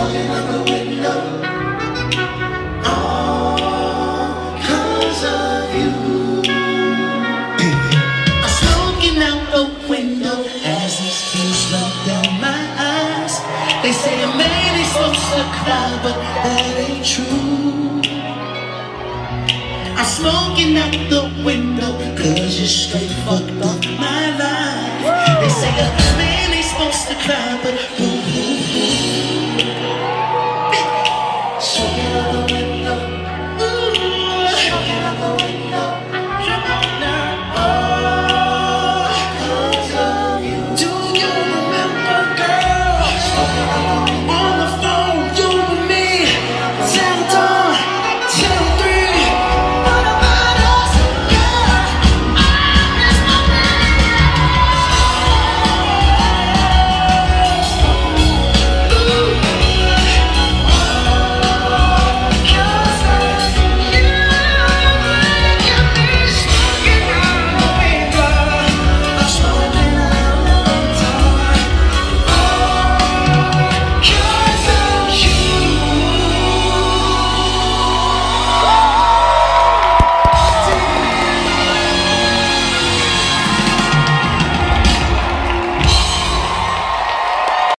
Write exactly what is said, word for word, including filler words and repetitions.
Smoking out the window, all cause of you. I'm smoking out the window as these tears run down my eyes. They say a man ain't supposed to cry, but that ain't true. I'm smoking out the window cause you straight fucked up my life.